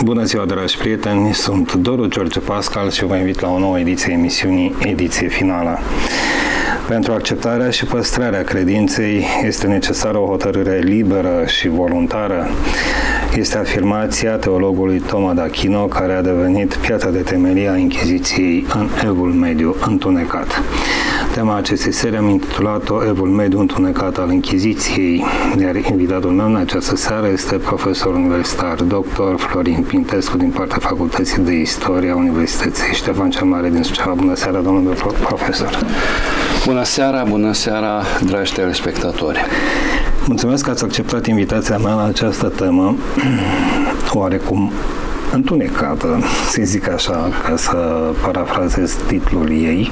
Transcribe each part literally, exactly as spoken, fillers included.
Bună ziua, dragi prieteni! Sunt Doru George Pascal și vă invit la o nouă ediție emisiunii, ediție finală. Pentru acceptarea și păstrarea credinței este necesară o hotărâre liberă și voluntară. Este afirmația teologului Toma d'Achino, care a devenit piatra de temelie a Inchiziției în Evul Mediu întunecat. Tema acestei serii am intitulat-o Evul Mediu întunecat al Inchiziției, iar invitatul meu în această seară este profesor universitar doctor Florin Pintescu din partea Facultății de Istorie a Universității Ștefan cel Mare din Suceava. Bună seara, domnule profesor! Bună seara, bună seara, dragi telespectatori! Mulțumesc că ați acceptat invitația mea la această temă, oarecum întunecată, să zic așa, ca să parafrazez titlul ei.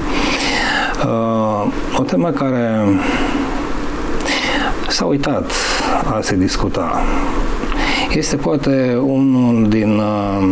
O temă care s-a uitat a se discuta. Este poate unul din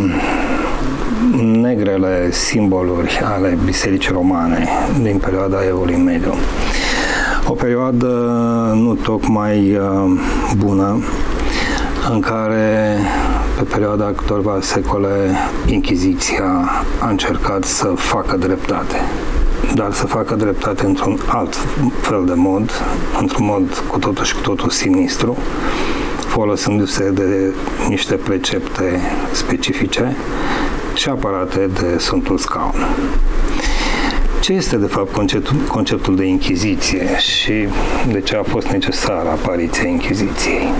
negrele simboluri ale Bisericii Romane din perioada Evului Mediu. O perioadă nu tocmai bună, în care, pe perioada câtorva secole, Inchiziția a încercat să facă dreptate, dar să facă dreptate într-un alt fel de mod, într-un mod cu totul și cu totul sinistru, folosindu-se de niște precepte specifice și aparate de Sfântul Scaun. Ce este, de fapt, conceptul, conceptul de Inchiziție și de ce a fost necesară apariția Inchiziției?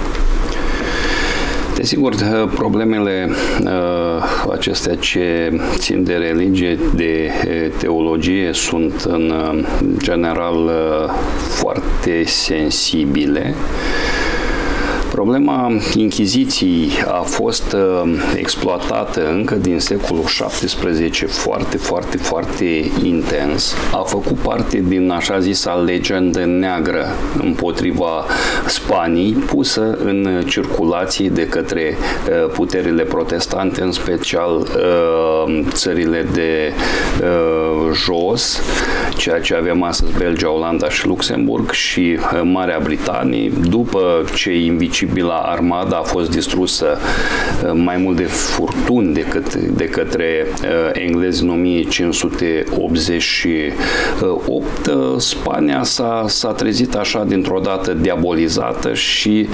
Desigur, problemele uh, acestea ce țin de religie, de teologie, sunt în general uh, foarte sensibile. Problema Inchiziției a fost uh, exploatată încă din secolul șaptesprezece foarte, foarte, foarte intens. A făcut parte din așa zisa legendă neagră împotriva Spaniei, pusă în circulație de către uh, puterile protestante, în special uh, țările de uh, jos, ceea ce avem astăzi Belgia, Olanda și Luxemburg și uh, Marea Britanie, după ce invicibila armada a fost distrusă mai mult de furtuni decât de către englezi în o mie cinci sute optzeci și opt, Spania s-a, s-a trezit așa dintr-o dată diabolizată și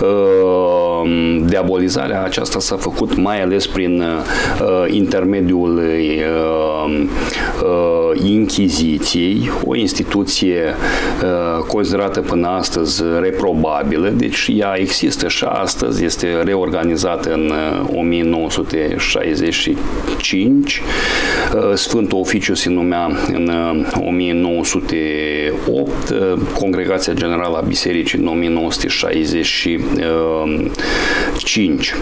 uh, diabolizarea aceasta s-a făcut mai ales prin uh, intermediul uh, uh, Inchiziției, o instituție uh, considerată până astăzi reprobabilă, deci ea există și astăzi, este reorganizată în o mie nouă sute șaizeci și cinci, Sfântul Oficiu se numea în o mie nouă sute opt, Congregația Generală a Bisericii în o mie nouă sute șaizeci și cinci.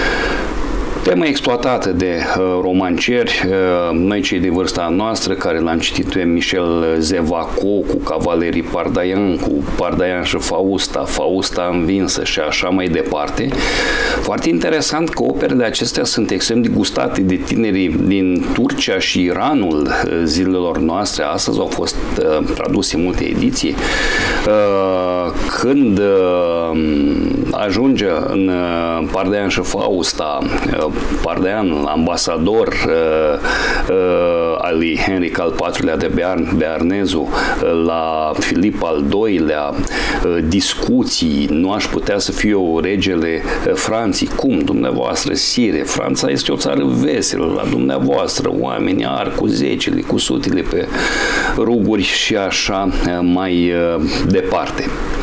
Temă exploatată de uh, romancieri, uh, noi cei de vârsta noastră, care l-am citit pe Michel Zevaco cu Cavalerii Pardaian, cu Pardaian și Fausta, Fausta învinsă și așa mai departe. Foarte interesant că operele acestea sunt extrem de gustate de tinerii din Turcia și Iranul uh, zilelor noastre. Astăzi au fost uh, traduse multe ediții. Uh, când uh, ajunge în uh, Pardaian și Fausta, uh, Pardaian, ambasador uh, uh, al lui Henric al patrulea de Bearn, Bearnezu, uh, la Filip al doilea, uh, discuții, nu aș putea să fiu regele uh, Franței. Cum, dumneavoastră, sire? Franța este o țară veselă la dumneavoastră, oamenii ar cu zecile, cu sutele pe ruguri și așa uh, mai uh, departe.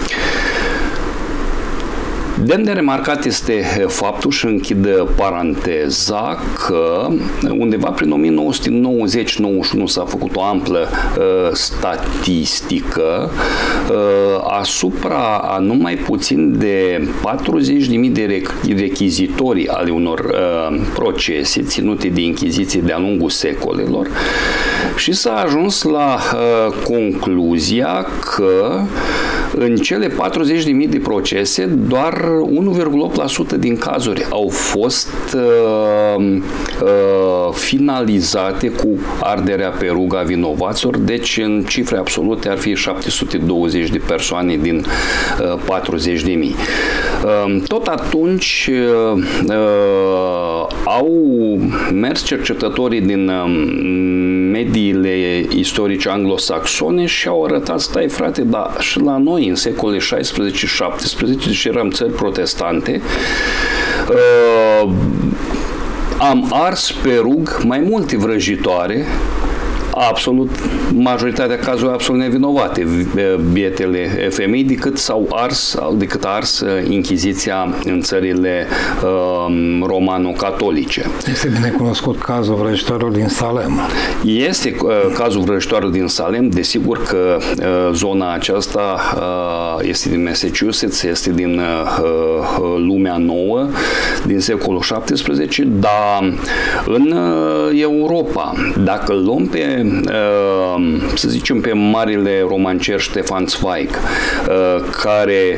Demn de remarcat este faptul, și închid paranteza, că undeva prin o mie nouă sute nouăzeci nouăzeci și unu s-a făcut o amplă uh, statistică uh, asupra a numai puțin de patruzeci de mii de rechizitorii ale unor uh, procese ținute de Inchiziție de-a lungul secolelor și s-a ajuns la uh, concluzia că în cele patruzeci de mii de procese doar unu virgulă opt la sută din cazuri au fost uh, uh, finalizate cu arderea pe rug a vinovaților, deci în cifre absolute ar fi șapte sute douăzeci de persoane din uh, patruzeci de mii. Uh, tot atunci uh, au mers cercetătorii din mediile istorice anglosaxone și au arătat, stai frate, dar și la noi în secolele șaisprezece șaptesprezece, deși eram țări protestante, uh, am ars pe rug mai multe vrăjitoare, absolut, majoritatea cazurilor absolut nevinovate, bietele femei, decât s-au ars, decât a ars Inchiziția în țările uh, romano-catolice. Este bine cunoscut cazul vrăjitorilor din Salem. Este uh, cazul vrăjitorilor din Salem, desigur că uh, zona aceasta uh, este din Massachusetts, este din uh, lumea nouă, din secolul șaptesprezece, dar în uh, Europa, dacă luăm pe să zicem pe marile romancier Ștefan Zweig, care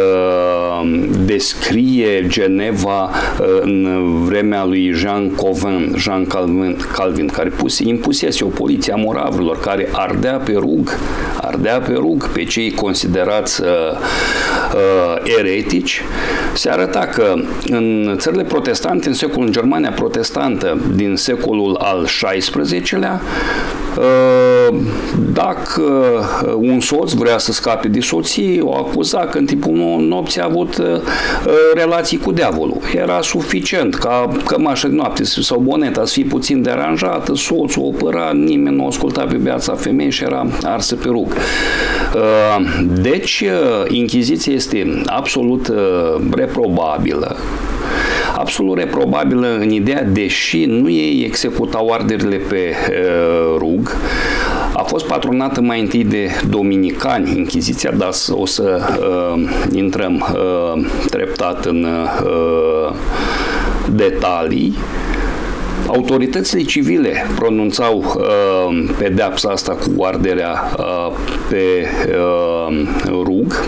descrie Geneva în vremea lui Jean Calvin, Jean Calvin, Calvin care pus, impusese o poliție a moravrilor, care ardea pe rug, ardea pe rug pe cei considerați eretici. Se arăta că în țările protestante, în secolul, în Germania protestantă din secolul al șaisprezecelea, dacă un soț vrea să scape de soție, o acuza că în timpul nopții a avut relații cu diavolul. Era suficient ca cămașa de noapte sau boneta să fie puțin deranjată, soțul o păra, nimeni nu asculta pe viața femeii și era arsă pe rug. Deci, Inchiziția este absolut reprobabilă. Absolut reprobabilă în ideea, deși nu ei executau arderile pe uh, rug, a fost patronată mai întâi de dominicani, Inchiziția, dar o să uh, intrăm uh, treptat în uh, detalii. Autoritățile civile pronunțau uh, pedeapsa asta cu arderea uh, pe uh, rug.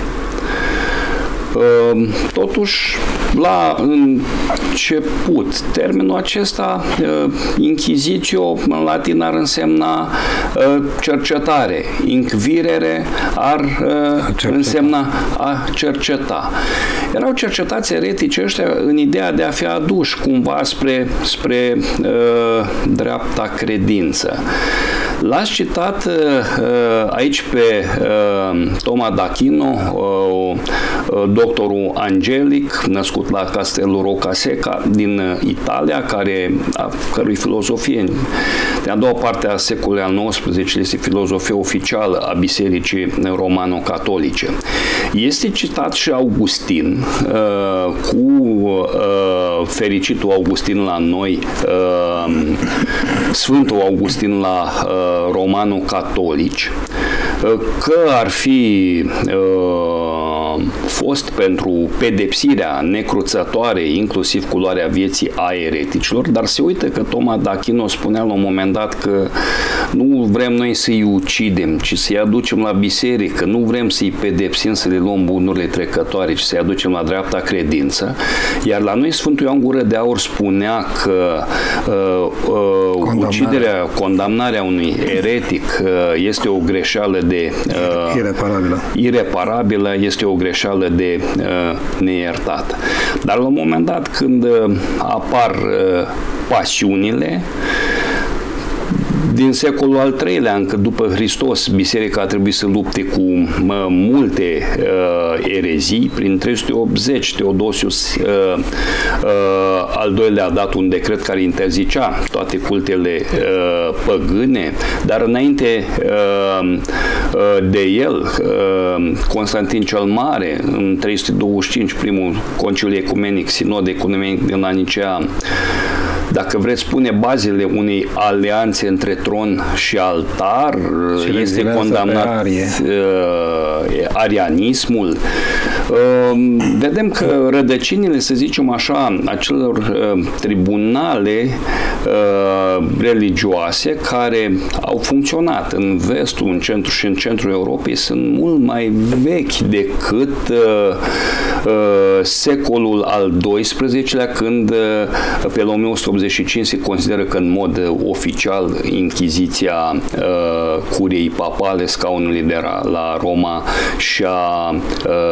Totuși, la început, termenul acesta, inchizitio, în latin ar însemna cercetare, inquirere ar cerceta. însemna a cerceta. Erau cercetați eretici ăștia în ideea de a fi aduși cumva spre, spre uh, dreapta credință. L-ați citat uh, aici pe uh, Toma d'Aquino, uh, doctorul Angelic, născut la Castelul Rocaseca din Italia, care, a cărui filozofie de a doua parte a secolului al nouăsprezecelea este filozofia oficială a Bisericii Romano-Catolice. Este citat și Augustin, uh, cu uh, fericitul Augustin la noi, uh, Sfântul Augustin la uh, romano-catolici, că ar fi uh, fost pentru pedepsirea necruțătoare, inclusiv cu luarea vieții a ereticilor, dar se uită că Toma d'Aquino spunea la un moment dat că nu vrem noi să-i ucidem, ci să-i aducem la biserică, nu vrem să-i pedepsim, să le luăm bunurile trecătoare, ci să-i aducem la dreapta credință. Iar la noi Sfântul Ioan Gură de Aur spunea că uh, uh, Condamnare. uciderea, condamnarea unui eretic uh, este o greșeală de uh, ireparabilă. ireparabilă, este o greșeală de uh, neiertat. Dar la un moment dat, când uh, apar uh, pasiunile, din secolul al treilea, încă după Hristos, biserica a trebuit să lupte cu mă, multe uh, erezii. Prin trei sute optzeci, Teodosius uh, uh, al doilea a dat un decret care interzicea toate cultele uh, păgâne, dar înainte uh, uh, de el, uh, Constantin cel Mare, în trei sute douăzeci și cinci, primul conciliu ecumenic, sinod ecumenic din la Nicea, dacă vreți spune bazele unei alianțe între tron și altar, și este condamnat uh, arianismul. Uh, vedem că rădăcinile, să zicem așa, acelor uh, tribunale uh, religioase care au funcționat în vestul, în centru și în centrul Europei sunt mult mai vechi decât uh, uh, secolul al doisprezecelea, când uh, pe la o mie o sută optzeci și cinci se consideră că în mod uh, oficial Inchiziția uh, Curiei Papale, scaunului de la Roma, și-a uh,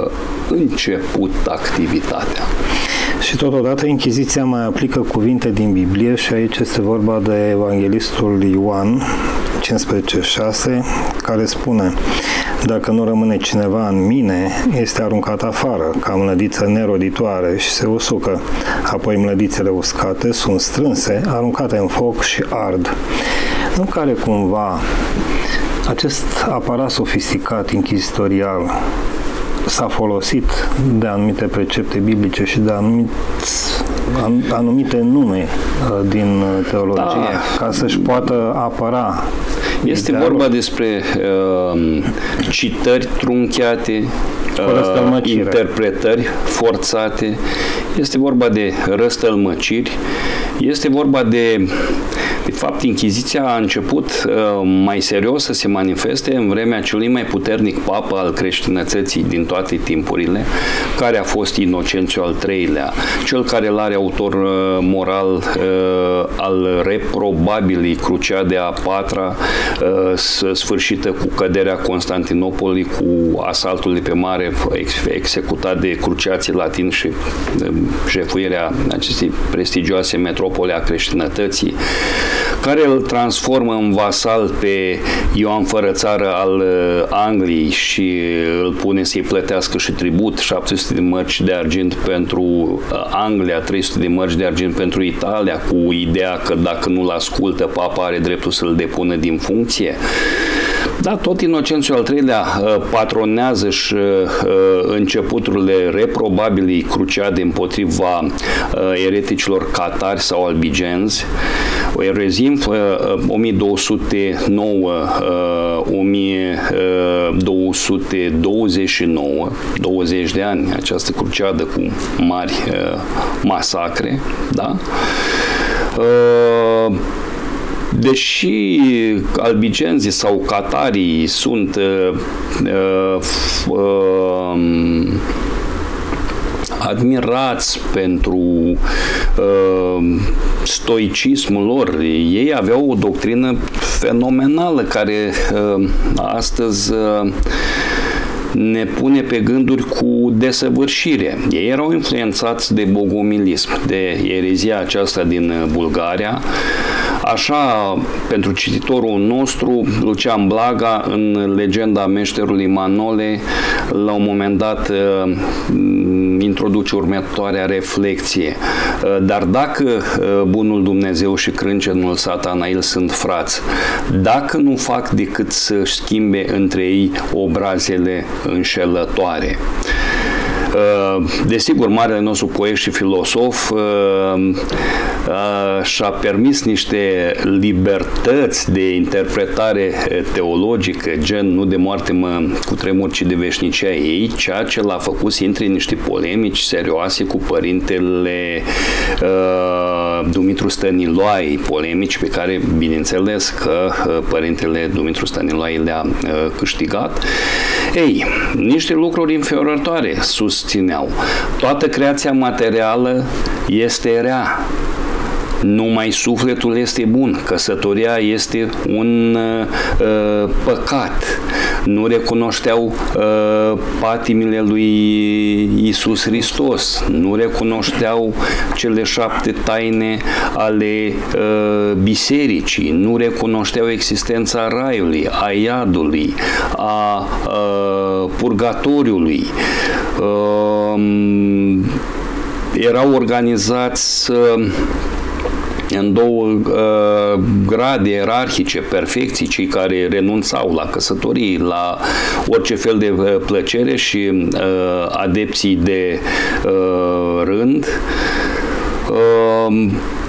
început activitatea. Și totodată Inchiziția mai aplică cuvinte din Biblie și aici este vorba de Evanghelistul Ioan cincisprezece șase, care spune: dacă nu rămâne cineva în mine, este aruncat afară, ca mlădiță neroditoare și se usucă. Apoi mlădițele uscate sunt strânse, aruncate în foc și ard. Nu care cumva acest aparat sofisticat inchizitorial s-a folosit de anumite precepte biblice și de anumiți, anumite nume din teologie, da, ca să-și poată apăra. Este idealul. Vorba despre uh, citări trunchiate, uh, interpretări forțate, este vorba de răstălmăciri, este vorba de De fapt, Inchiziția a început uh, mai serios să se manifeste în vremea celui mai puternic papă al creștinătății din toate timpurile, care a fost Inocențiu al treilea, cel care îl are autor uh, moral uh, al reprobabilii Cruciade a patra, uh, sfârșită cu căderea Constantinopolului, cu asaltul de pe mare ex executat de cruciații latini și uh, jefuirea acestei prestigioase metropole a creștinătății, care îl transformă în vasal pe Ioan fără țară al Angliei și îl pune să-i plătească și tribut, șapte sute de mărci de argint pentru Anglia, trei sute de mărci de argint pentru Italia, cu ideea că dacă nu-l ascultă, papa are dreptul să-l depună din funcție. Da, tot Inocențiu al treilea patronează și începuturile reprobabilii Cruciade împotriva ereticilor catari sau albigenzi, o erezie o mie două sute nouă - o mie două sute douăzeci și nouă, douăzeci de ani, această cruciadă cu mari masacre, da? Deși albigenzii sau catarii sunt uh, uh, uh, admirați pentru uh, stoicismul lor, ei aveau o doctrină fenomenală care uh, astăzi uh, ne pune pe gânduri cu desăvârșire. Ei erau influențați de bogomilism, de erezia aceasta din Bulgaria. Așa, pentru cititorul nostru, Lucian Blaga, în Legenda meșterului Manole, la un moment dat introduce următoarea reflexie. Dar dacă bunul Dumnezeu și crâncenul Satanail sunt frați, dacă nu fac decât să-și schimbe între ei obrazele înșelătoare. Desigur, marele nostru poet și filosof și-a permis niște libertăți de interpretare teologică, gen nu de moarte mă cutremur, ci de veșnicia ei, ceea ce l-a făcut să intre în niște polemici serioase cu părintele Dumitru Stăniloai, polemici pe care, bineînțeles, că părintele Dumitru Stăniloai le-a câștigat. Ei, niște lucruri înfiorătoare susțineau. Toată creația materială este rea. Numai sufletul este bun. Căsătoria este un uh, păcat. Nu recunoșteau uh, patimile lui Iisus Hristos. Nu recunoșteau cele șapte taine ale uh, bisericii. Nu recunoșteau existența raiului, a iadului, a uh, purgatoriului. Uh, erau organizați uh, în două uh, grade ierarhice, perfecții, cei care renunțau la căsătorii, la orice fel de uh, plăcere și uh, adepții de uh, rând. Uh,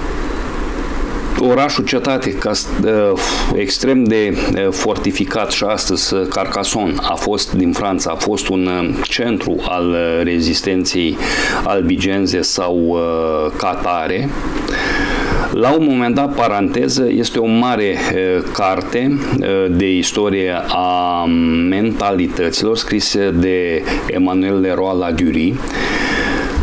Orașul cetate, ca, uh, extrem de uh, fortificat și astăzi, Carcassonne, a fost din Franța, a fost un uh, centru al uh, rezistenței albigenze sau uh, catare. La un moment dat, paranteză, este o mare uh, carte uh, de istorie a mentalităților scrisă de Emmanuel Leroy Ladurie,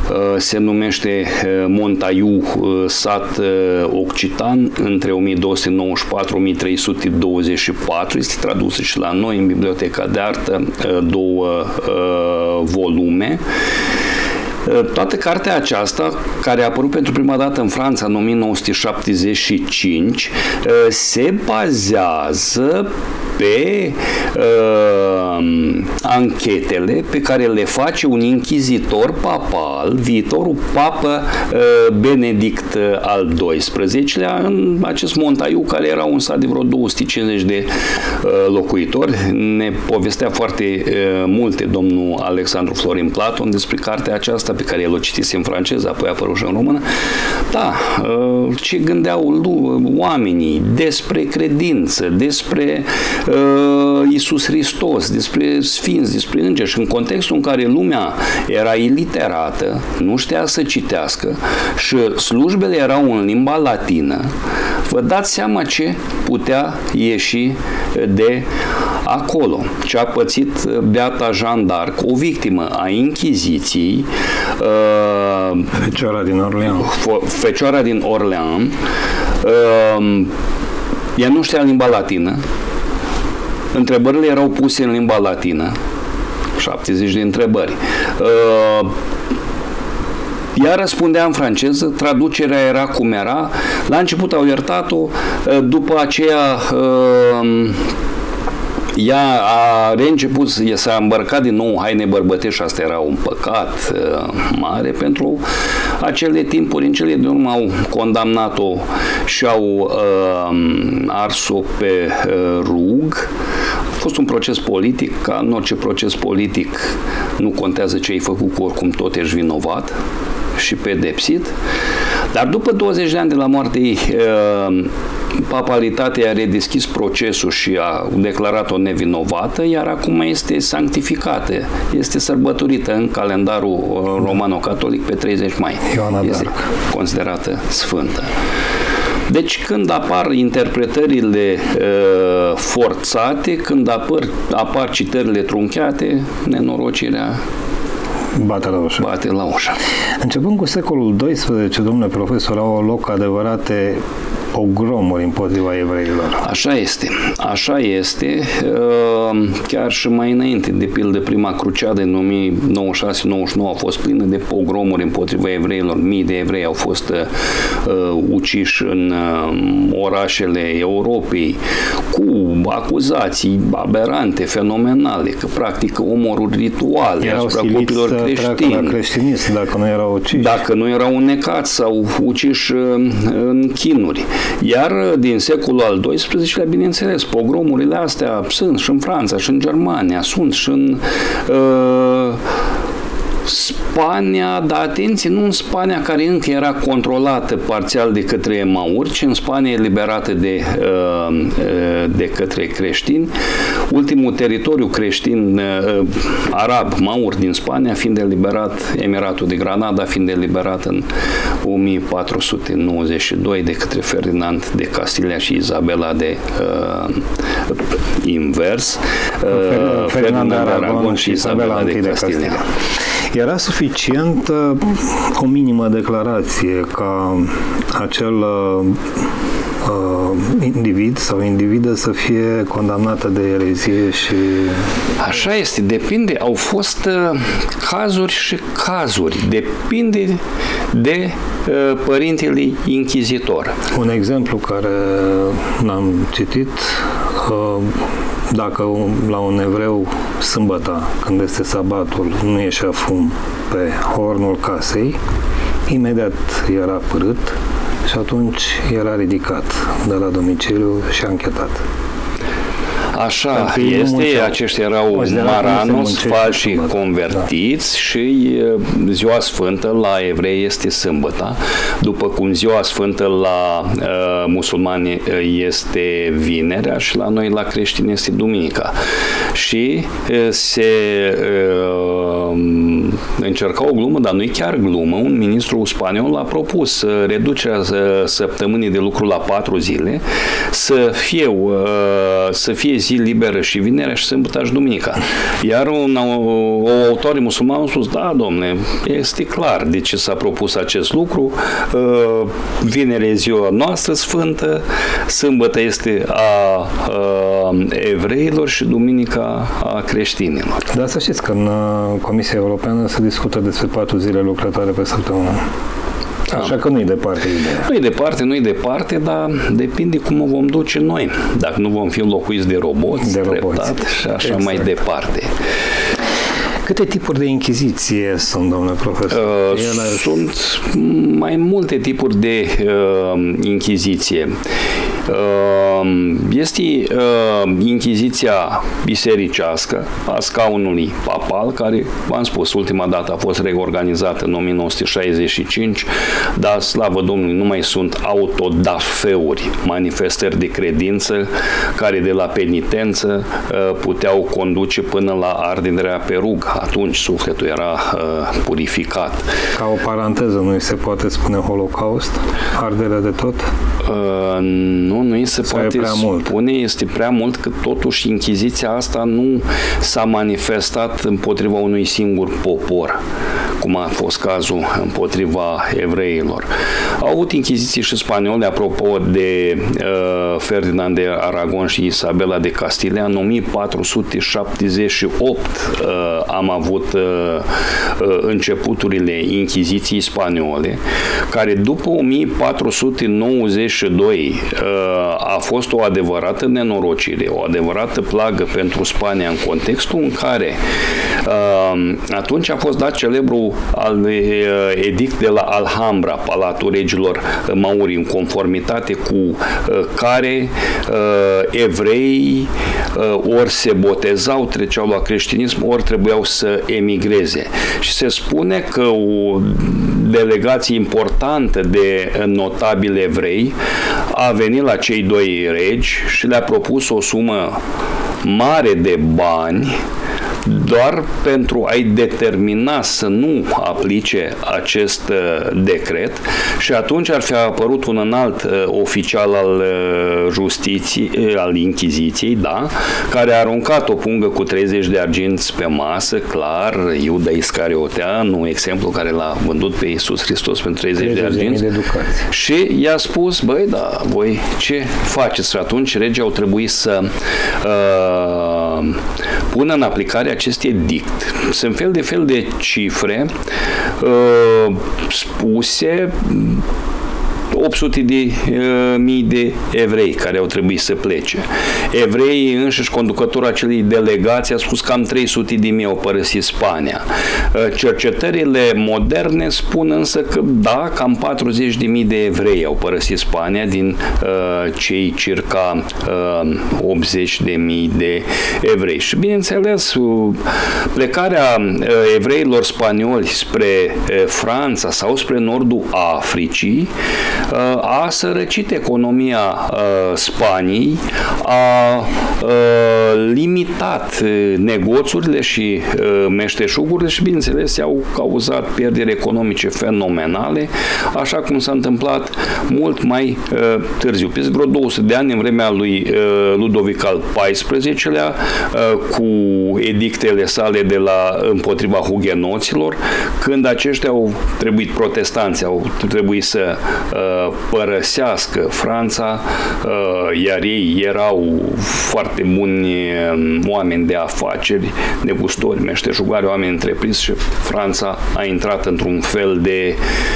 se numește Montaiu, sat occitan, între o mie două sute nouăzeci și patru - o mie trei sute douăzeci și patru. Este tradusă și la noi în Biblioteca de Artă, două volume. Toată cartea aceasta, care a apărut pentru prima dată în Franța în o mie nouă sute șaptezeci și cinci, se bazează pe uh, anchetele pe care le face un inchizitor papal, viitorul papă uh, Benedict al doisprezecelea-lea, în acest Montaiu, care era un sat de vreo două sute cincizeci de uh, locuitori. Ne povestea foarte uh, multe domnul Alexandru Florin Platon despre cartea aceasta, pe care el o citise în franceză, apoi a apărut și în română. Da, uh, ce gândeau oamenii despre credință, despre uh, Iisus Hristos, despre sfinți, despre îngeri, și în contextul în care lumea era iliterată, nu știa să citească și slujbele erau în limba latină, vă dați seama ce putea ieși de acolo. Ce a pățit beata Jeanne d'Arc, o victimă a Inchiziției, uh, Fecioara din Orleans. Fecioara din Orleans, uh, ea nu știa limba latină, întrebările erau puse în limba latină, șaptezeci de întrebări. Uh, Ea răspundea în franceză, traducerea era cum era, la început au iertat-o, după aceea ea a reînceput, s-a îmbrăcat din nou haine bărbătești, asta era un păcat mare pentru acele timpuri. În cele din urmă au condamnat-o și au uh, ars-o pe uh, rug. A fost un proces politic, ca în orice proces politic nu contează ce ai făcut, cu oricum tot ești vinovat și pedepsit. Dar după douăzeci de ani de la moartea ei, papalitatea a redeschis procesul și a declarat-o nevinovată, iar acum este sanctificată, este sărbătorită în calendarul romano-catolic pe treizeci mai. Ioana este d'Arc. Considerată sfântă. Deci când apar interpretările uh, forțate, când apar, apar citările trunchiate, nenorocirea Bate la ușă. Bate la ușă. Începând cu secolul doisprezece, domnule profesor, au loc adevărate pogromuri împotriva evreilor. Așa este. Așa este. Chiar și mai înainte, de pildă, prima cruciadă în o mie nouă sute șaizeci și șase nouăzeci și nouă a fost plină de pogromuri împotriva evreilor. Mii de evrei au fost uh, uciși în uh, orașele Europei cu acuzații aberante, fenomenale, că practică omoruri rituale erau asupra copilor creștini. La creștinism, dacă nu erau uciși. Dacă nu erau înnecați sau uciși în chinuri. Iar din secolul al doisprezecelea-lea, bineînțeles, pogromurile astea sunt și în Franța, și în Germania, sunt și în uh, Spania, dar atenție, nu în Spania care încă era controlată parțial de către mauri, ci în Spania eliberată de, de către creștini. Ultimul teritoriu creștin arab, maur din Spania, fiind eliberat, Emiratul de Granada fiind eliberat în o mie patru sute nouăzeci și doi de către Ferdinand de Castilia și Isabela de uh, invers, uh, Ferdinand de Aragon și Isabela de Castilia. Castilia. Era suficient o minimă declarație ca acel uh, individ sau individă să fie condamnată de erezie și... Așa este, depinde, au fost uh, cazuri și cazuri, depinde de uh, părintele inchizitor. Un exemplu care l-am citit, uh, dacă la un evreu sâmbăta, când este sabatul, nu ieșea fum pe hornul casei, imediat era părât și atunci era ridicat de la domiciliu și anchetat. Așa este, aceștia erau maranos, falși convertiți, da. Și ziua sfântă la evrei este sâmbăta, după cum ziua sfântă la uh, musulmani este vinerea și la noi la creștini este duminica. Și uh, se uh, încerca o glumă, dar nu e chiar glumă. Un ministru spaniol a propus reducerea săptămânii de lucru la patru zile, să fie, uh, să fie zi liberă și vinerea și sâmbătă și duminica. Iar un o, autorii musulmani au spus, da, domne, este clar de ce s-a propus acest lucru, vinerea e ziua noastră sfântă, sâmbătă este a, a evreilor și duminica a creștinilor. Dar să știți că în Comisia Europeană se discută despre patru zile lucrătoare pe săptămână. Așa că nu-i departe ideea. Nu-i departe, nu-i departe, dar depinde cum o vom duce noi. Dacă nu vom fi înlocuiți de roboți, de treptat roboți. Și așa exact. Mai departe. Câte tipuri de inchiziție sunt, domnule profesor? Uh, sunt mai multe tipuri de uh, inchiziție. Este Inchiziția bisericească a scaunului papal, care, v-am spus, ultima dată a fost reorganizată în o mie nouă sute șaizeci și cinci, dar, slavă Domnului, nu mai sunt autodafeuri, manifestări de credință, care de la penitență puteau conduce până la arderea pe rug. Atunci sufletul era purificat. Ca o paranteză, nu se poate spune Holocaust? Arderea de tot? Uh, nu, nu se poate spune, este prea mult, că totuși Inchiziția asta nu s-a manifestat împotriva unui singur popor, cum a fost cazul împotriva evreilor. Au avut Inchiziții și spaniole, apropo de uh, Ferdinand de Aragon și Isabela de Castilia, în o mie patru sute șaptezeci și opt uh, am avut uh, uh, începuturile Inchiziției spaniole, care după o mie patru sute nouăzeci și doi uh, a fost o adevărată nenorocire, o adevărată plagă pentru Spania, în contextul în care uh, atunci a fost dat celebru al, uh, edict de la Alhambra, Palatul Regilor Mauri, în conformitate cu uh, care uh, evreii uh, ori se botezau, treceau la creștinism, ori trebuiau să emigreze. Și se spune că o delegație importantă de notabili evrei a venit la cei doi regi și le-a propus o sumă mare de bani doar pentru a-i determina să nu aplice acest decret, și atunci ar fi apărut un înalt oficial al justiției, al Inchiziției, da, care a aruncat o pungă cu treizeci de arginți pe masă, clar, Iuda Iscariotea, nu exemplu care l-a vândut pe Iisus Hristos pentru treizeci de arginți, de și i-a spus, băi, da, voi ce faceți? Și atunci regii au trebuit să uh, pună în aplicare acest edict. Sunt fel de fel de cifre uh, spuse, opt sute de mii de evrei care au trebuit să plece. Evreii înșiși, conducătorul acelei delegații, a spus că cam trei sute de mii au părăsit Spania. Cercetările moderne spun însă că da, cam patruzeci de mii de evrei au părăsit Spania din uh, cei circa uh, optzeci de mii de evrei. Și bineînțeles, plecarea uh, evreilor spanioli spre uh, Franța sau spre nordul Africii a sărăcit economia uh, Spaniei, a uh, limitat negoțurile și uh, meșteșugurile și, bineînțeles, i-au cauzat pierderi economice fenomenale, așa cum s-a întâmplat mult mai uh, târziu. Peste vreo două sute de ani, în vremea lui uh, Ludovic al paisprezecelea, uh, cu edictele sale de la împotriva hugenoților, când aceștia au trebuit, protestanții au trebuit să uh, părăsească Franța, iar ei erau foarte buni oameni de afaceri, negustori, meșteșugari, oameni întreprinși, și Franța a intrat într-un fel de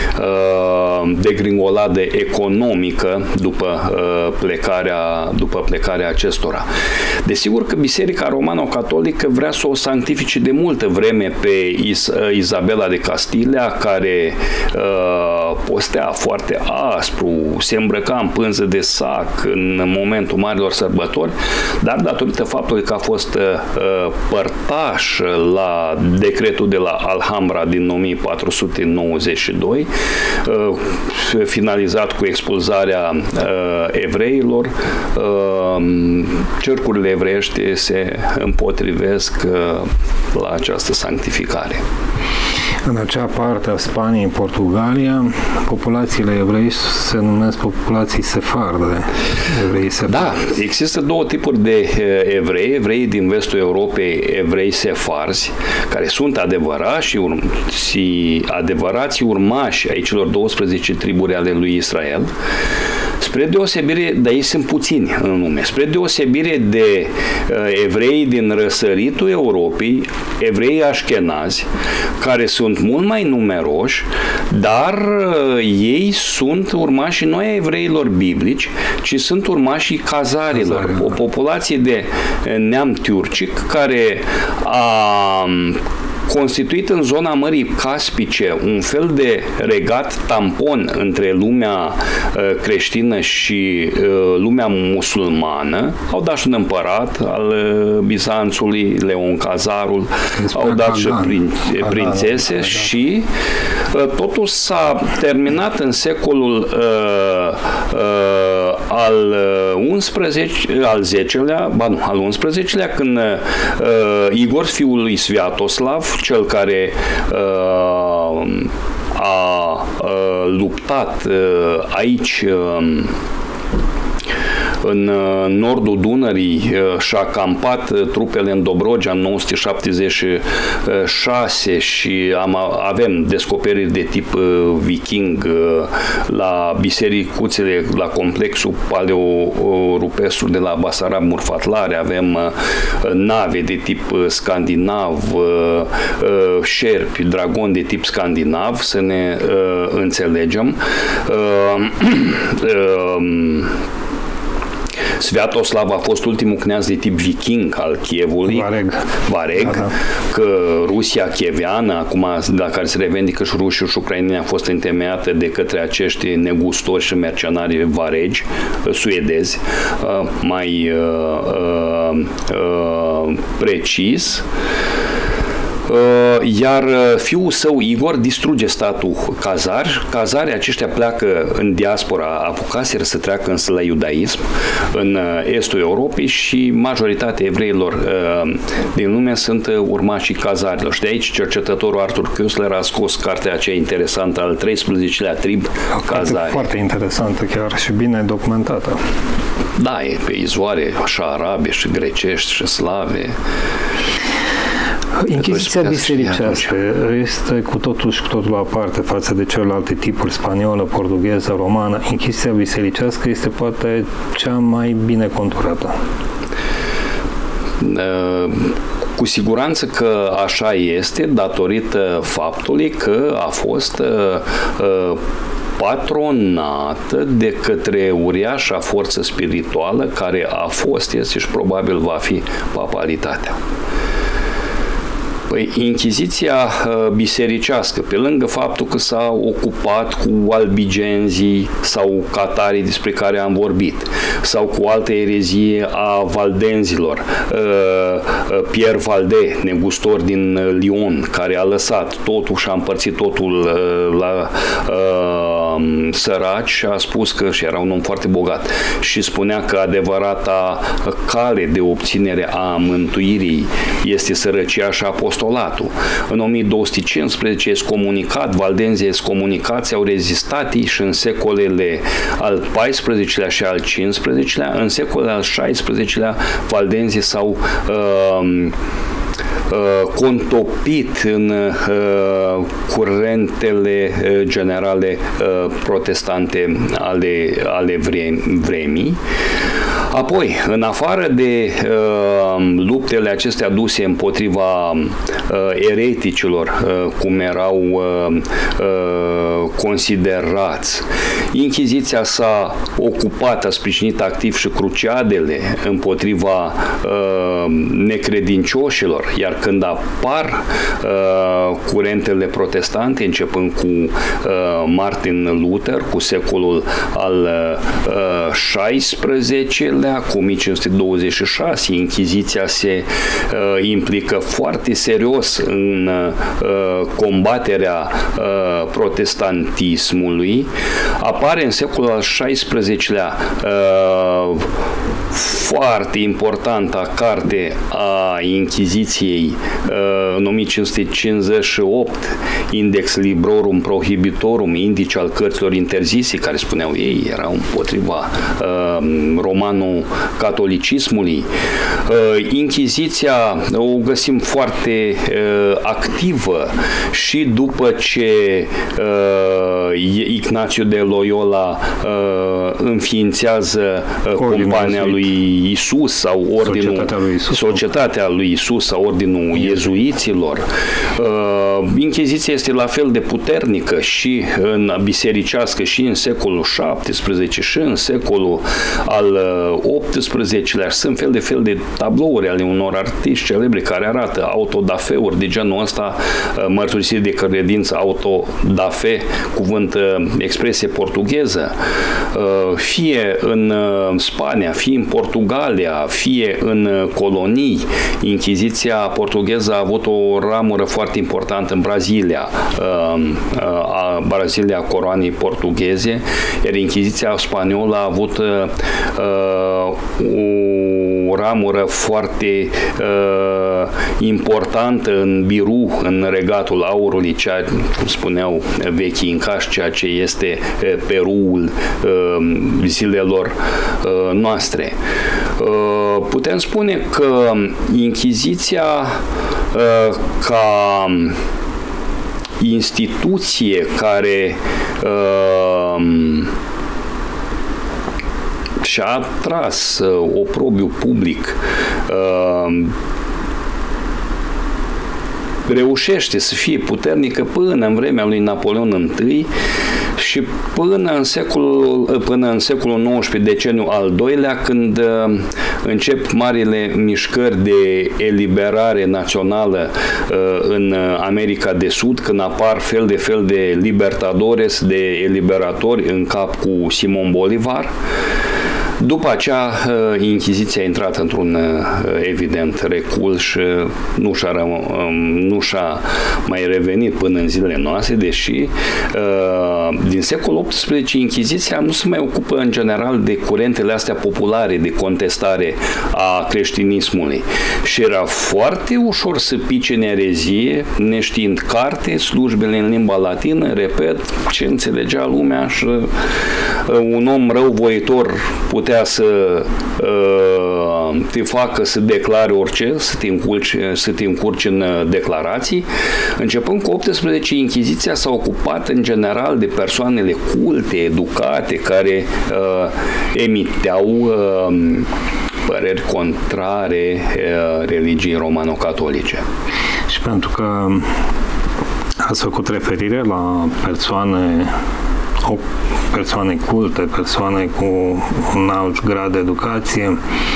degringoladă economică după plecarea, după plecarea acestora. Desigur că Biserica Romano-Catolică vrea să o sanctifice de multă vreme pe Isabela de Castilia, care postea foarte aspru, se îmbrăca în pânză de sac în momentul marilor sărbători, dar datorită faptului că a fost uh, părtaș la decretul de la Alhambra din o mie patru sute nouăzeci și doi, uh, finalizat cu expulzarea uh, evreilor, uh, cercurile evreiești se împotrivesc uh, la această sanctificare. În acea parte a Spaniei, Portugalia, populațiile evreiești se numesc populații sefarde. Evrei sefarde. Da, există două tipuri de evrei, evrei din vestul Europei, evrei sefarzi, care sunt adevărați și, urm- și adevărați urmași ai celor douăsprezece triburi ale lui Israel, spre deosebire, dar ei sunt puțini în lume, spre deosebire de uh, evrei din răsăritul Europei, evrei așkenazi, care sunt mult mai numeroși, dar uh, ei sunt urmașii nu ai evreilor biblici, ci sunt urmașii cazarilor, Cazarilor. O populație de neam turcic care a constituit în zona Mării Caspice un fel de regat tampon între lumea uh, creștină și uh, lumea musulmană. Au dat și un împărat al uh, Bizanțului, Leon Cazarul, au dat și prin, prințese Cadan, și uh, totul s-a terminat în secolul uh, uh, al unsprezecelea, al zecelea, ba nu, al unsprezecelea, când uh, Igor, fiul lui Sviatoslav, cel care uh, a uh, luptat uh, aici uh, în nordul Dunării și-a acampat trupele în Dobrogea în nouă sute șaptezeci și șase și am, avem descoperiri de tip viking la bisericuțele, la complexul paleorupestru de la Basarab Murfatlare, avem nave de tip scandinav, șerpi, dragoni de tip scandinav, să ne înțelegem. Sviatoslav a fost ultimul kneaz de tip viking al Chievului, Vareg, Vareg da, da. Că Rusia chieveană, acum la care se revendică și rușii și ucraineni, a fost întemeiată de către acești negustori și mercenari varegi, suedezi, mai uh, uh, precis. Iar fiul său, Igor, distruge statul cazar. Cazarii aceștia pleacă în diaspora, apucaseră să treacă însă la iudaism în estul Europei și majoritatea evreilor din lume sunt urmașii cazarilor. Și de aici cercetătorul Arthur Koestler a scos cartea aceea interesantă al treisprezecelea trib cazari. Foarte interesantă chiar și bine documentată. Da, e pe izvoare așa arabe și grecești și slave. Inchiziția bisericească este cu totul și cu totul aparte față de celelalte tipuri, spaniolă, portugheză, romană. Inchiziția bisericească este poate cea mai bine conturată. Cu siguranță că așa este, datorită faptului că a fost patronată de către uriașa forță spirituală care a fost, este și probabil va fi papalitatea. Păi, Inchiziția bisericească, pe lângă faptul că s-a ocupat cu albigenzii sau catarii despre care am vorbit, sau cu alte erezie a valdenzilor, Pierre Valde, negustor din Lyon, care a lăsat totul și a împărțit totul la săraci și a spus că, și era un om foarte bogat, și spunea că adevărata cale de obținere a mântuirii este sărăcia și apostolatul. În o mie două sute cincisprezece excomunicat, valdenzii excomunicați au rezistat și în secolele al paisprezecelea și al cincisprezecelea, în secolele al șaisprezecelea valdenzii s-au uh, contopit în uh, curentele generale uh, protestante ale, ale vremii. Apoi, în afară de uh, luptele acestea aduse împotriva uh, ereticilor, uh, cum erau uh, uh, considerați, Inchiziția s-a ocupat, a sprijinit activ și cruciadele împotriva uh, necredincioșilor, iar când apar uh, curentele protestante, începând cu uh, Martin Luther, cu secolul al uh, șaisprezecelea, cu o mie cinci sute douăzeci și șase, Inchiziția se uh, implică foarte serios în uh, combaterea uh, protestantismului. Apar apare în secolul al șaisprezecelea uh, foarte importanta carte a Inchiziției uh, în o mie cinci sute cincizeci și opt, Index Librorum Prohibitorum, indice al cărților interzise, care spuneau ei erau împotriva uh, romano-catolicismului. Uh, Inchiziția o găsim foarte uh, activă și după ce uh, Ignațiu de Loyola uh, înființează uh, compania lui Isus sau ordinul Societatea lui Isus, Societatea lui Isus sau ordinul iezuiților. Uh, Inchiziția este la fel de puternică și în bisericească și în secolul șaptesprezece și în secolul al optsprezecelea. Sunt fel de fel de tablouri ale unor artiști celebri care arată autodafeuri de genul ăsta, mărturisiri de credință, autodafe, cuvânt, expresie portugheză, fie în Spania, fie în Portugalia, fie în colonii. Inchiziția portugheză a avut o ramură foarte importantă în Brazilia, a Brazilia coroanei portugheze, iar Inchiziția spaniolă a avut o ramură foarte importantă în Biru, în Regatul Aurului, ceea cum spuneau vechii incași, ceea ce este Peruul zilelor noastre. Putem spune că Inchiziția ca instituție care și-a atras oprobiu public, reușește să fie puternică până în vremea lui Napoleon I și până în secolul, până în secolul nouăsprezece, deceniul al doilea, când încep marile mișcări de eliberare națională în America de Sud, când apar fel de fel de libertadores, de eliberatori în cap cu Simon Bolivar. După aceea, Inchiziția a intrat într-un evident recul și nu și-a, nu și-a mai revenit până în zilele noastre, deși din secolul optsprezece Inchiziția nu se mai ocupă în general de curentele astea populare de contestare a creștinismului și era foarte ușor să pice în erezie, neștiind carte, slujbele în limba latină, repet, ce înțelegea lumea și un om răuvoitor putea să uh, te facă să declare orice, să te încurci, să te încurci în declarații. Începând cu optsprezece, Inchiziția s-a ocupat în general de persoanele culte, educate, care uh, emiteau uh, păreri contrare uh, religiei romano-catolice. Și pentru că ați făcut referire la persoane o persoane culte, persoane cu un alt grad de educație.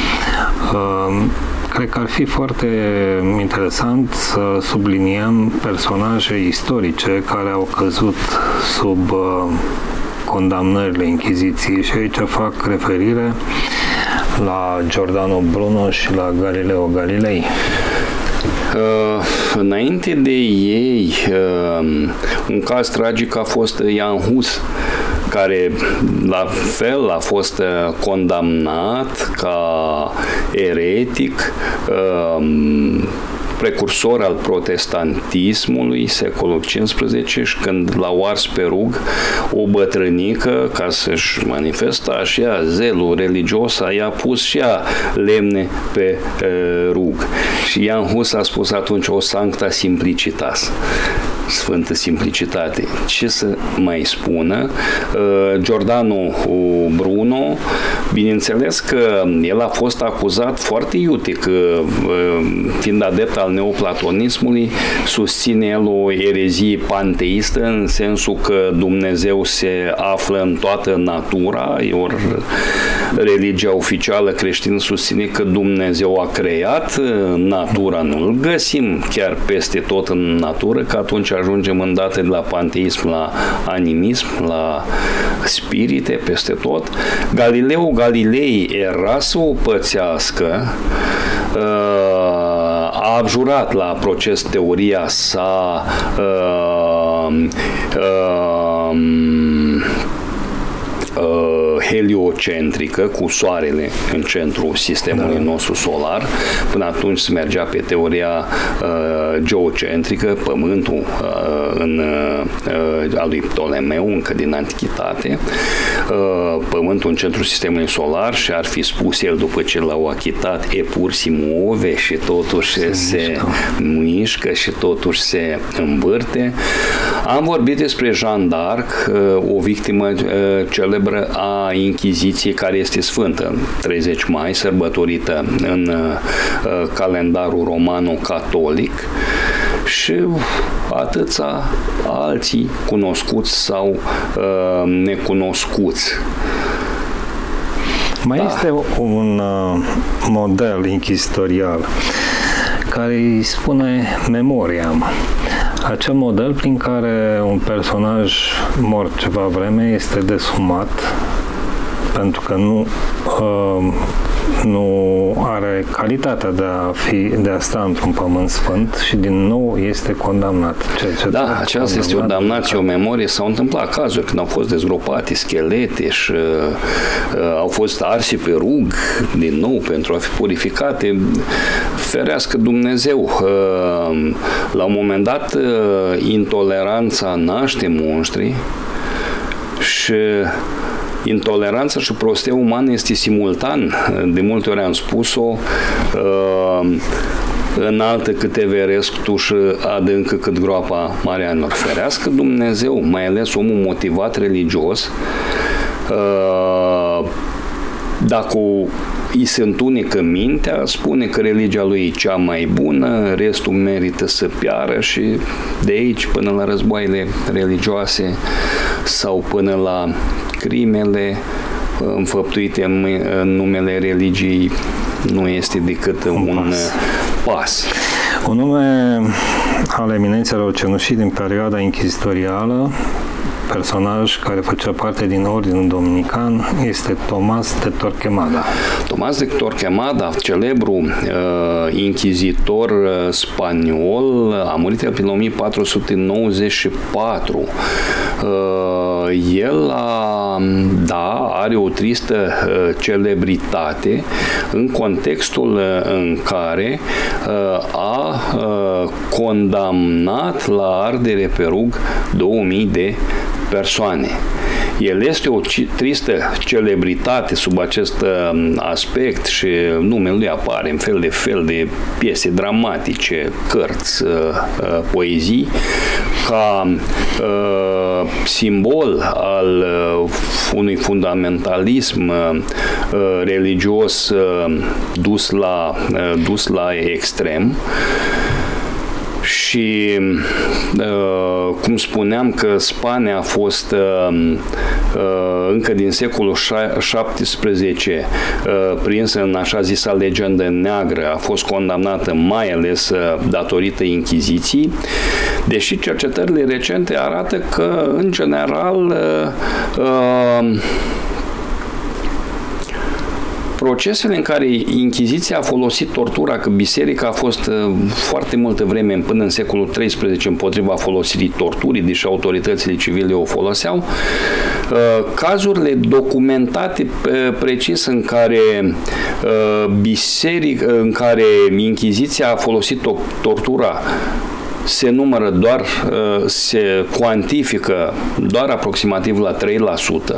Cred că ar fi foarte interesant să subliniem personaje istorice care au căzut sub condamnările Inchiziției și aici fac referire la Giordano Bruno și la Galileo Galilei. Uh, înainte de ei, uh, un caz tragic a fost Jan Hus, care la fel a fost condamnat ca eretic, uh, precursor al protestantismului, secolul cincisprezece, și când l-au ars pe rug, o bătrânică, ca să-și manifesta și ea zelul religios, i-a pus și ea lemne pe e, rug. Și Jan Hus a spus atunci o sancta simplicitas, sfântă simplicitate. Ce să mai spună? Giordano Bruno, bineînțeles că el a fost acuzat foarte iute că, fiind adept al neoplatonismului, susține el o erezie panteistă, în sensul că Dumnezeu se află în toată natura, ori religia oficială creștină susține că Dumnezeu a creat natura, nu-l găsim chiar peste tot în natură, că atunci ajungem îndată de la panteism la animism, la spirite, peste tot. Galileo Galilei era să o pățească, a abjurat la proces teoria sa, heliocentrică, cu Soarele în centrul sistemului da. nostru solar. Până atunci se mergea pe teoria uh, geocentrică, Pământul uh, în, uh, al lui Ptolemeu, încă din Antichitate, uh, Pământul în centrul sistemului solar și ar fi spus el după ce l-au achitat, epur si muove, și totuși se, se mișcă și totuși se învârte. Am vorbit despre Jeanne d'Arc, o victimă celebră a Inchiziției, care este sfântă, treizeci mai, sărbătorită în calendarul romano-catolic, și atâția alții cunoscuți sau necunoscuți. Mai da. este un model inchizitorial care îi spune memoriam. Acel model prin care un personaj mort ceva vreme este desfumat pentru că nu, uh, nu are calitatea de a, fi, de a sta într-un pământ sfânt și din nou este condamnat. Ce, da, aceasta este o damnație, o memorie. S-au întâmplat cazuri când au fost dezgropate schelete și uh, au fost arse pe rug din nou pentru a fi purificate. Ferească Dumnezeu. Uh, la un moment dat, uh, intoleranța naște monștri și intoleranța și prostia umană este simultan. De multe ori am spus-o, înaltă cât Everest, tu și adâncă cât groapa Marianelor. Ferească Dumnezeu, mai ales omul motivat religios, dacă îi se întunecă mintea, spune că religia lui e cea mai bună, restul merită să piară, și de aici până la războaiele religioase sau până la crimele înfăptuite în numele religiei nu este decât un, un pas. pas. Un nume al eminențelor cenușii din perioada inchizitorială, personaj care făcea parte din Ordinul Dominican, este Tomás de Torquemada. Tomás de Torquemada, celebru uh, inchizitor uh, spaniol, a murit el prin o mie patru sute nouăzeci și patru. Uh, el a, da, are o tristă uh, celebritate în contextul uh, în care uh, a uh, condamnat la ardere pe rug două mii de persoane. El este o tristă celebritate sub acest aspect și numele lui apare în fel de fel de piese dramatice, cărți, poezii, ca uh, simbol al uh, unui fundamentalism uh, religios uh, dus la, uh, dus la extrem. Și, uh, cum spuneam, că Spania a fost uh, uh, încă din secolul șaptesprezece uh, prinsă în așa zisa legendă neagră, a fost condamnată mai ales uh, datorită Inchiziției, deși cercetările recente arată că, în general, uh, uh, procesele în care Inchiziția a folosit tortura, că biserica a fost foarte multă vreme, până în secolul treisprezece, împotriva folosirii torturii, deși autoritățile civile o foloseau, cazurile documentate precis în care biserica, în care Inchiziția a folosit tortura, se numără doar, se cuantifică doar aproximativ la trei la sută.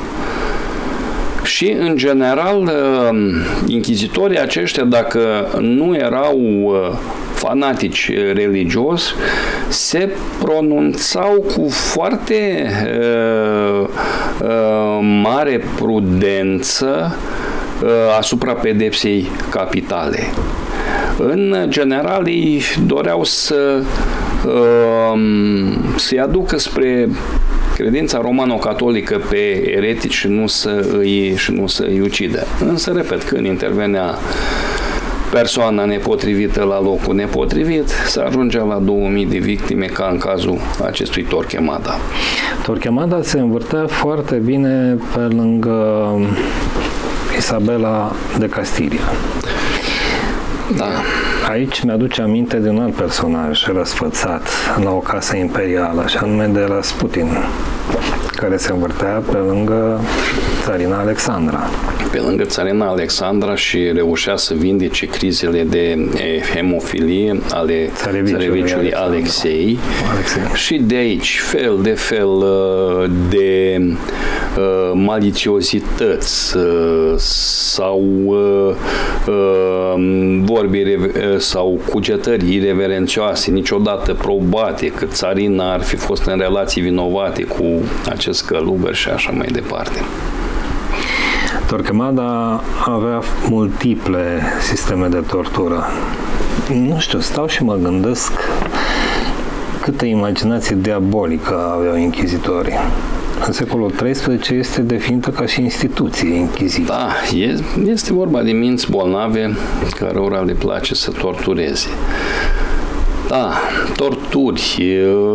Și, în general, inchizitorii aceștia, dacă nu erau fanatici religios, se pronunțau cu foarte uh, uh, mare prudență uh, asupra pedepsei capitale. În general, ei doreau să uh, să-i aducă spre credința romano-catolică pe eretici și nu să îi, și nu să îi ucidă. Însă, repet, când intervenea persoana nepotrivită la locul nepotrivit, se ajungea la două mii de victime, ca în cazul acestui Torquemada. Torquemada se învârtea foarte bine pe lângă Isabela de Castilia. Da. Aici mi-aduce aminte de un alt personaj răsfățat la o casă imperială, și anume de Rasputin, care se învârtea pe lângă țarina Alexandra. Pe lângă țarina Alexandra și reușea să vindece crizele de hemofilie ale țareviciului Alexei. Alexei. Și de aici fel de fel de uh, malițiozități uh, sau uh, uh, vorbi uh, sau cugetări ireverențioase, niciodată probate că țarina ar fi fost în relații vinovate cu acest călugăr și așa mai departe. Torquemada avea multiple sisteme de tortură. Nu știu, stau și mă gândesc câtă imaginație diabolică aveau inchizitorii. În secolul treisprezece este definită ca și instituție inchiziție. Da, este vorba de minți bolnave cărora le place să tortureze. Da, torturi.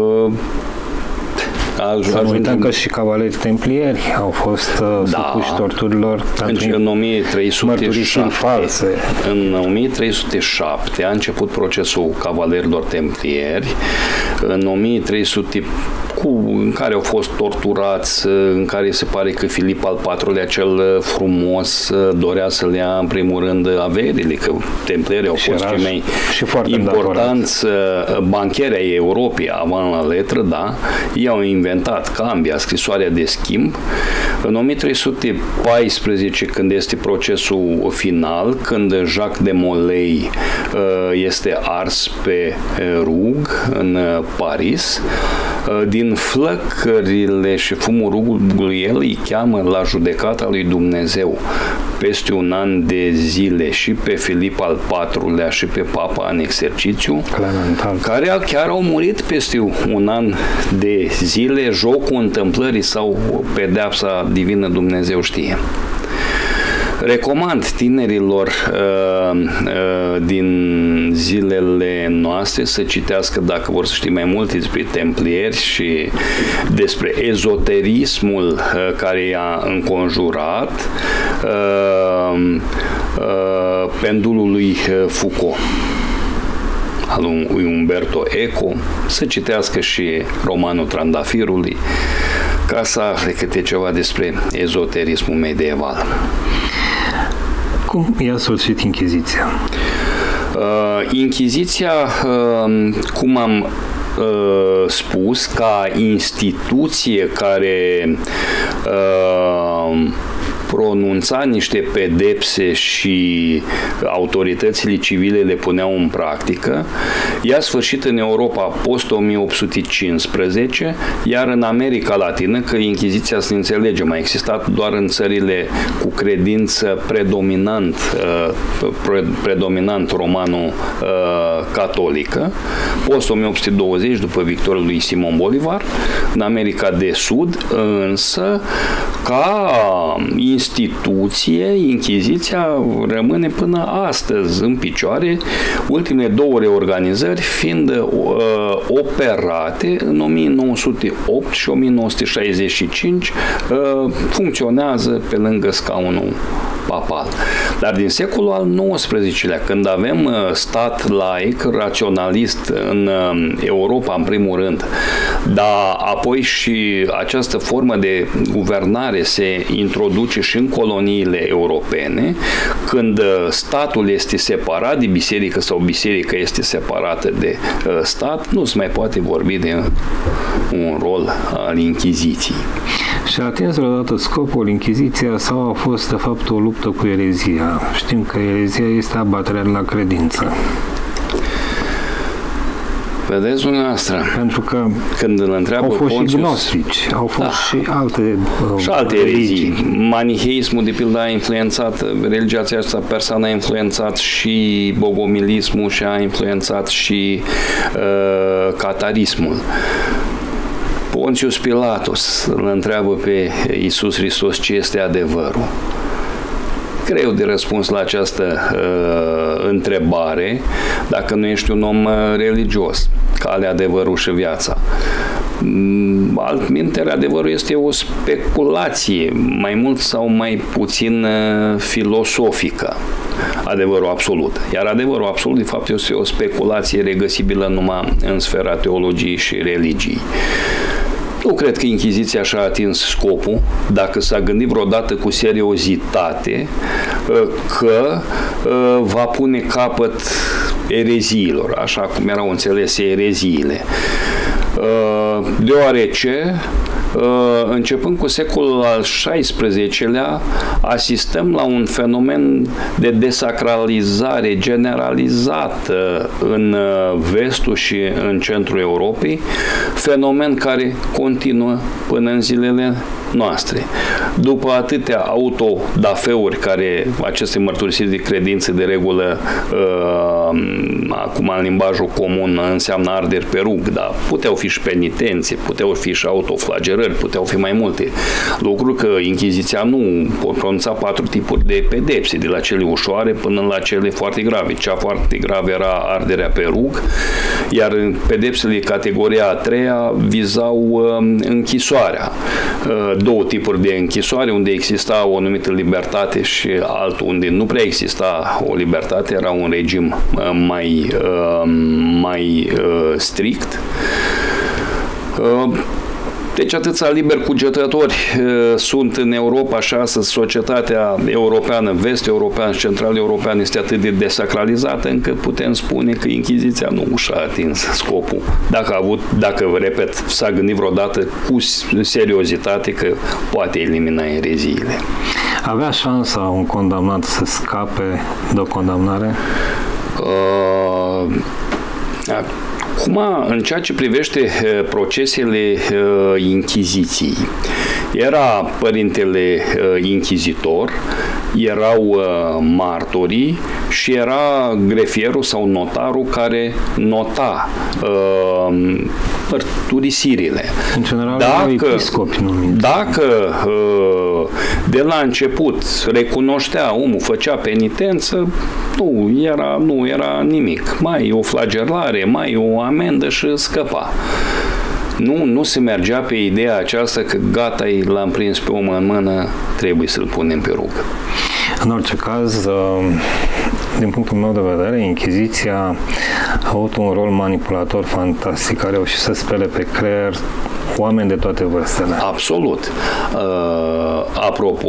Să nu uităm că și cavalerii templieri au fost da, supuși torturilor în o mie trei sute șapte false. În o mie trei sute șapte a început procesul cavalerilor templieri. În o mie trei sute cu, în care au fost torturați, în care se pare că Filip al patrulea cel frumos dorea să le ia în primul rând averile, că templierii au și fost cei mai importanți bancheri ai Europei, avant la letră, da, ei au inventat cambia, scrisoarea de schimb. În o mie trei sute paisprezece, când este procesul final, când Jacques de Molay este ars pe rug în Paris, din flăcările și fumul rugului el îi cheamă la judecata lui Dumnezeu peste un an de zile și pe Filip al patrulea și pe papa în exercițiu, Clemental, care chiar au murit peste un an de zile, jocul întâmplării sau pedeapsa divină, Dumnezeu știe. Recomand tinerilor uh, uh, din zilele noastre să citească, dacă vor să știe mai multe despre templieri și despre ezoterismul uh, care i-a înconjurat, uh, uh, pendulul lui Foucault, al lui Umberto Eco, să citească și romanul Trandafirului, ca să afle câte ceva despre ezoterismul medieval. Cum i-a sfârșit Inchiziția? Uh, Inchiziția, uh, cum am uh, spus, ca instituție care uh, pronunța niște pedepse și autoritățile civile le puneau în practică. Ea a sfârșit în Europa post o mie opt sute cincisprezece, iar în America Latină, că Inchiziția, să înțelegem, a existat doar în țările cu credință predominant, predominant romano-catolică, post o mie opt sute douăzeci, după victoria lui Simon Bolivar. În America de Sud, însă, ca instituție, Inchiziția rămâne până astăzi în picioare, ultimele două reorganizări fiind uh, operate în o mie nouă sute opt și o mie nouă sute șaizeci și cinci, uh, funcționează pe lângă scaunul papal. Dar din secolul al nouăsprezecelea, când avem uh, stat laic, raționalist în uh, Europa, în primul rând, dar apoi și această formă de guvernare se introduce și în coloniile europene, când statul este separat de biserică sau biserica este separată de uh, stat, nu se mai poate vorbi de un rol al Inchiziției. Și a atins vreodată scopul Inchiziția sau a fost de fapt o luptă cu erezia? Știm că erezia este abaterea la credință. Vedeți dumneavoastră, pentru că când îl întreabă au fost Pontius, și gnostici, au fost da, și alte uh, și alte religii. Maniheismul, de pildă, a influențat, religia aceasta persană a influențat și bogomilismul și a influențat și uh, catarismul. Pontius Pilatus îl întreabă pe Iisus Hristos ce este adevărul. Greu de răspuns la această uh, întrebare dacă nu ești un om uh, religios. Calea, adevărul și viața. Altminteri, adevărul este o speculație, mai mult sau mai puțin uh, filosofică. Adevărul absolut. Iar adevărul absolut, de fapt, este o speculație regăsibilă numai în sfera teologiei și religiei. Nu cred că Inchiziția și-a atins scopul, dacă s-a gândit vreodată cu seriozitate că va pune capăt ereziilor, așa cum erau înțelese ereziile. Deoarece, începând cu secolul al șaisprezecelea, asistăm la un fenomen de desacralizare generalizată în vestul și în centrul Europei, fenomen care continuă până în zilele noastre. După atâtea autodafeuri care aceste mărturisiri de credință de regulă uh, acum în limbajul comun înseamnă arderi pe rug, dar puteau fi și penitențe, puteau fi și autoflagerări, puteau fi mai multe lucruri, că Inchiziția nu pronunța patru tipuri de pedepse, de la cele ușoare până la cele foarte grave. Cea foarte gravă era arderea pe rug, iar pedepsele categoria a treia vizau uh, închisoarea. Uh, două tipuri de închisoare, unde exista o anumită libertate și altul unde nu prea exista o libertate, era un regim mai, mai strict. Deci atâția liberi cugetători sunt în Europa și astăzi societatea europeană, vest-europeană și central-europeană este atât de desacralizată încât putem spune că Inchiziția nu și-a atins scopul. Dacă a avut, dacă, repet, s-a gândit vreodată cu seriozitate că poate elimina ereziile. Avea șansa un condamnat să scape de o condamnare? Uh, Acum, în ceea ce privește procesele uh, Inchiziției, era părintele uh, inchizitor, erau uh, martorii și era grefierul sau notarul care nota uh, mărturisirile. În general, dacă, episcopi numiți. Dacă uh, de la început recunoștea omul, făcea penitență, nu era, nu era nimic. Mai o flagelare, mai o amendă și scăpa. Nu, nu se mergea pe ideea aceasta că gata, l-am prins pe om în mână, trebuie să-l punem pe rugă. În orice caz, din punctul meu de vedere, Inchiziția a avut un rol manipulator fantastic, a reușit să spele pe creier oameni de toate vârstele. Absolut. Uh, apropo,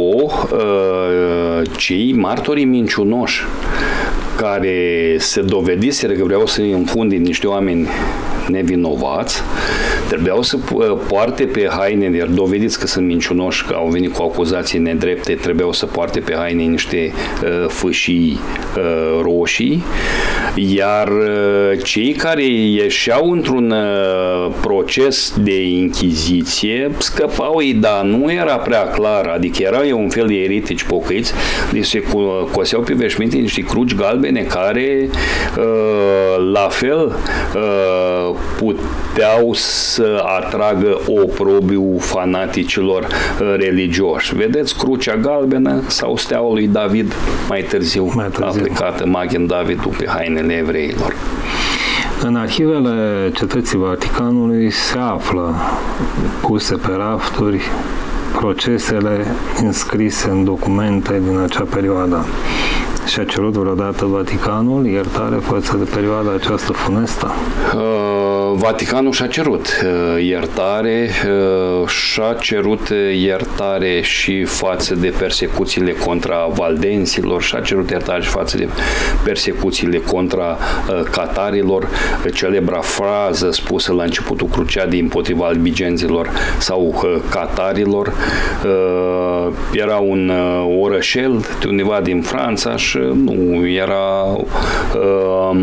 uh, cei martorii mincinoși care se dovediseră că vreau să-i înfunde niște oameni nevinovați, trebuiau să poarte pe haine, iar dovediți că sunt mincinoși, că au venit cu acuzații nedrepte, trebuiau să poarte pe haine niște uh, fâșii uh, roșii, iar uh, cei care ieșeau într-un uh, proces de inchiziție scăpau ei, dar nu era prea clar, adică erau un fel de eretici pocăiți, li se coseau pe veșminte niște cruci galbene care uh, la fel uh, puteau să atragă oprobiul fanaticilor religioși. Vedeți, crucea galbenă sau steaua lui David mai târziu, mai târziu. aplicată Magen Davidul pe hainele evreilor. În arhivele Cetății Vaticanului se află puse pe rafturi procesele înscrise în documente din acea perioadă. Și-a cerut vreodată Vaticanul iertare față de perioada aceasta funestă? Uh, Vaticanul și-a cerut uh, iertare, uh, și-a cerut iertare și față de persecuțiile contra valdensilor, și-a cerut iertare și față de persecuțiile contra uh, catarilor. Celebra frază spusă la începutul Cruciadei împotriva albigenzilor sau uh, catarilor uh, era un uh, orășel de undeva din Franța și nu era um,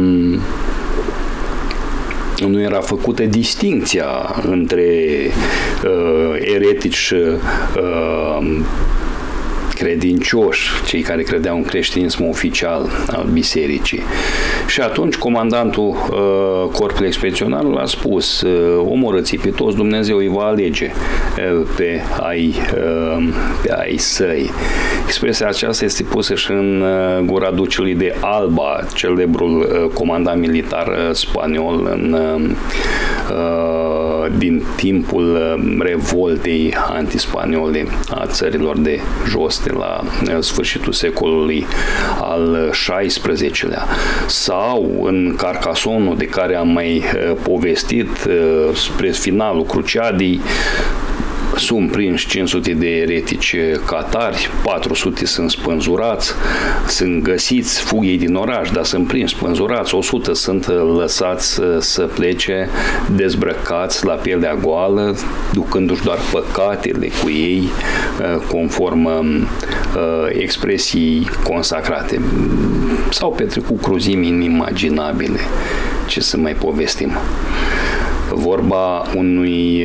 nu era făcută distincția între uh, eretici și uh, credincioși, cei care credeau în creștinismul oficial al bisericii. Și atunci comandantul uh, corpului expediționar a spus, uh, omorâți pe toți, Dumnezeu îi va alege uh, pe ai, uh, pe ai săi. Expresia aceasta este pusă și în uh, gura ducelui de Alba, celebrul uh, comandant militar uh, spaniol în uh, din timpul revoltei antispaniole a țărilor de jos de la sfârșitul secolului al șaisprezecelea, sau în Carcassonne, de care am mai povestit, spre finalul Cruciadei, sunt prinși cinci sute de eretici catari, patru sute sunt spânzurați, sunt găsiți, fug ei din oraș, dar sunt prinși, spânzurați, o sută sunt lăsați să plece dezbrăcați la pielea goală, ducându-și doar păcatele cu ei, conform expresii consacrate. S-au petrecut cruzimi inimaginabile, ce să mai povestim. Vorba unui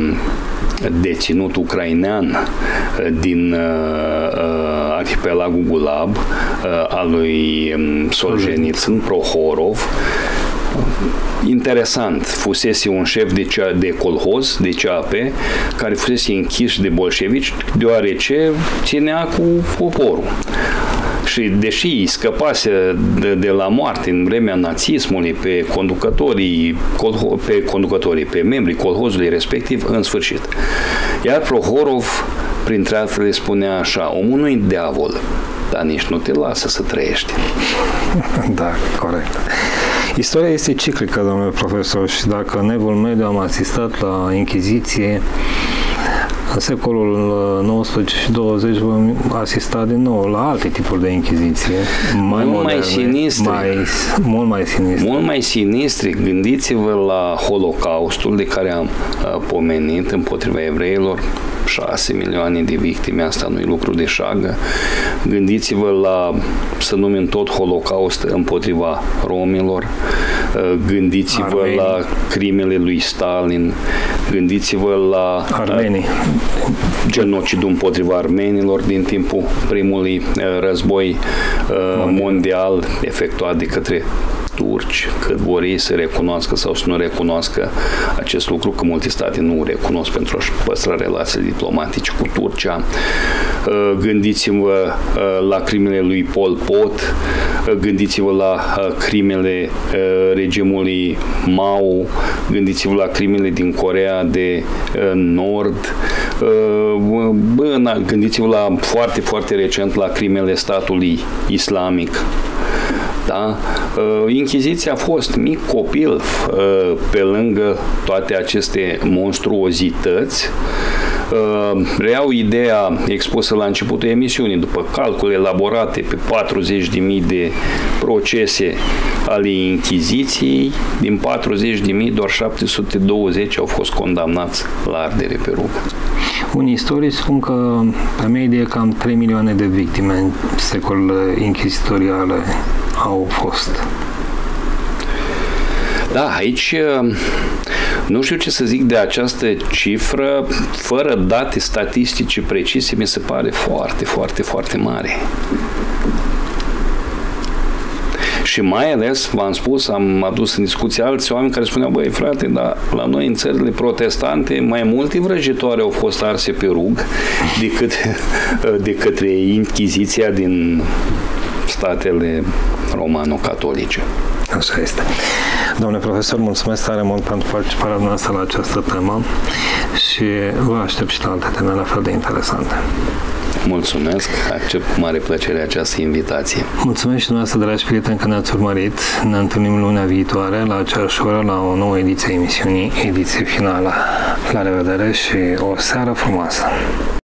deținut ucrainean din arhipelagul Gulab, al lui Solzhenitsyn, Prohorov. Interesant, fusese un șef de, cea, de colhoz, de C A P, care fusese închis de bolșevici deoarece ținea cu poporul. Și deși scăpase de, de la moarte în vremea nazismului pe conducătorii, pe conducătorii, pe membrii colhozului respectiv, în sfârșit. Iar Prohorov, printre altele, spunea așa: omul nu-i diavol, dar nici nu te lasă să trăiești. Da, corect. Istoria este ciclică, domnule profesor, și dacă în Evul Mediu am asistat la Inchiziție, în secolul nouăsprezece și douăzeci vom asista din nou la alte tipuri de închiziție, mai mult moderne, mai sinistri. Mai, mult mai sinistri. Mult mai sinistri. Gândiți-vă la Holocaustul de care am uh, pomenit împotriva evreilor, șase milioane de victime, asta nu e lucru de șagă. Gândiți-vă la, să numim tot Holocaust împotriva romilor, uh, gândiți-vă Armenii. La crimele lui Stalin, gândiți-vă la Armenii. Genocidul împotriva armenilor din timpul primului război mondial efectuat de către turci, cât vor ei să recunoască sau să nu recunoască acest lucru, că multe state nu recunosc pentru a-și păstra relațiile diplomatice cu Turcia. Gândiți-vă la crimele lui Pol Pot, gândiți-vă la crimele regimului Mao, gândiți-vă la crimele din Coreea de Nord, gândiți-vă la foarte, foarte recent la crimele statului islamic. Da? Inchiziția a fost mic copil pe lângă toate aceste monstruozități. Reiau ideea expusă la începutul emisiunii, după calcule elaborate pe patruzeci de mii de procese ale Inchiziției, din patruzeci de mii doar șapte sute douăzeci au fost condamnați la ardere pe rugă. Unii istorici spun că pe medie cam trei milioane de victime în secolele inchizitoriale au fost. Da, aici nu știu ce să zic de această cifră, fără date statistice precise, mi se pare foarte, foarte, foarte mare. Și mai ales, v-am spus, am adus în discuție alți oameni care spuneau: băi, frate, dar la noi în țările protestante mai multe vrăjitoare au fost arse pe rug decât de către Inchiziția din statele romano-catolice. Așa este. Domnule profesor, mulțumesc tare mult pentru participarea noastră la această temă și vă aștept și la alte teme la fel de interesante. Mulțumesc, accept cu mare plăcere această invitație. Mulțumesc și dumneavoastră, dragi prieteni, că ne-ați urmărit. Ne întâlnim luna viitoare la aceeași oră la o nouă ediție a emisiunii, ediție finală. La revedere și o seară frumoasă!